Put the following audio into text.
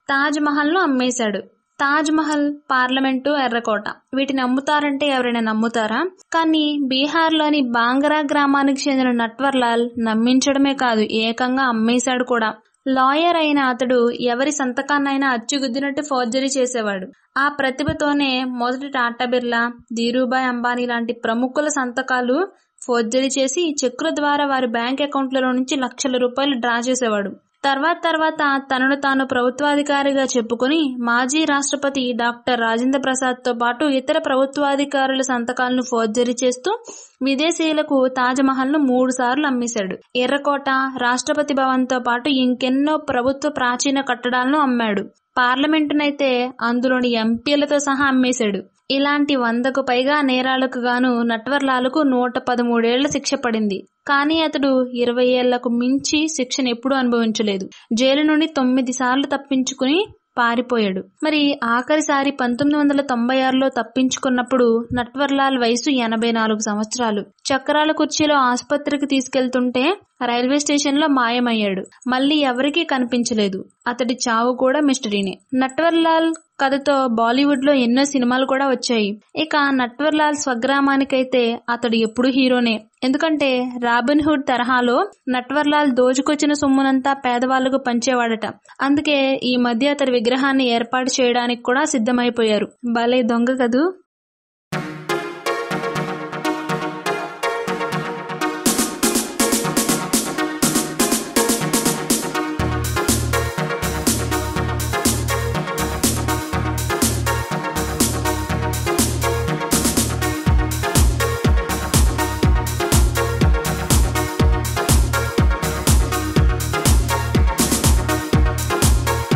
తాజ్ మహల్ ను అమ్మేశాడు. తాజ్ మహల్, పార్లమెంటు, ఎర్రకోట వీటిని అమ్ముతారంటే ఎవరైనా నమ్ముతారా? కానీ బీహార్లోని బాంగరా గ్రామానికి చెందిన నట్వర్లాల్ నమ్మించడమే కాదు, ఏకంగా అమ్మేశాడు కూడా. లాయర్ అయిన అతడు ఎవరి సంతకాన్నైనా అచ్చుగుద్దినట్టు ఫోర్జరీ చేసేవాడు. ఆ ప్రతిభతోనే మొదటి టాటా బిర్లా, ధీరూభాయ్ అంబానీ లాంటి ప్రముఖుల సంతకాలు ఫోర్జరీ చేసి చెక్కుల ద్వారా వారి బ్యాంక్ అకౌంట్లలో నుంచి లక్షల రూపాయలు డ్రా చేసేవాడు. తర్వాత తనను తాను ప్రభుత్వాధికారిగా చెప్పుకుని మాజీ రాష్ట్రపతి డాక్టర్ రాజేంద్ర ప్రసాద్ తో పాటు ఇతర ప్రభుత్వాధికారుల సంతకాలను ఫోర్జరీ చేస్తూ విదేశీయులకు తాజ్మహల్ ను 3 సార్లు అమ్మేశాడు. ఎర్రకోట, రాష్ట్రపతి భవన్ తో పాటు ఇంకెన్నో ప్రభుత్వ ప్రాచీన కట్టడాలను అమ్మాడు. పార్లమెంటునైతే అందులోని ఎంపీలతో సహా అమ్మేశాడు. ఇలాంటి 100కు పైగా నేరాలకు గాను నట్వర్లాల్కు 113 ఏళ్ల శిక్ష పడింది. కానీ అతడు 20 ఏళ్లకు మించి శిక్షను ఎప్పుడూ అనుభవించలేదు. జైలు నుండి 9 సార్లు తప్పించుకుని పారిపోయాడు. మరి ఆఖరిసారి 1996లో తప్పించుకున్నప్పుడు నట్వర్లాల్ వయసు 84 సంవత్సరాలు. చక్రాల కుర్చీలో ఆసుపత్రికి తీసుకెళ్తుంటే రైల్వే స్టేషన్ లో మాయమయ్యాడు. మళ్లీ ఎవరికీ కనిపించలేదు. అతడి చావు కూడా మిస్టరీనే. నట్వర్లాల్ కథతో బాలీవుడ్ లో ఎన్నో సినిమాలు కూడా వచ్చాయి. ఇక నట్వర్లాల్ స్వగ్రామానికైతే అతడు ఎప్పుడు హీరోనే. ఎందుకంటే రాబిన్ హుడ్ తరహాలో నట్వర్లాల్ దోచుకొచ్చిన సొమ్మునంతా పేదవాళ్లకు పంచేవాడట. అందుకే ఈ మధ్య అతడి విగ్రహాన్ని ఏర్పాటు చేయడానికి కూడా సిద్ధమైపోయారు. భలే దొంగ కదూ.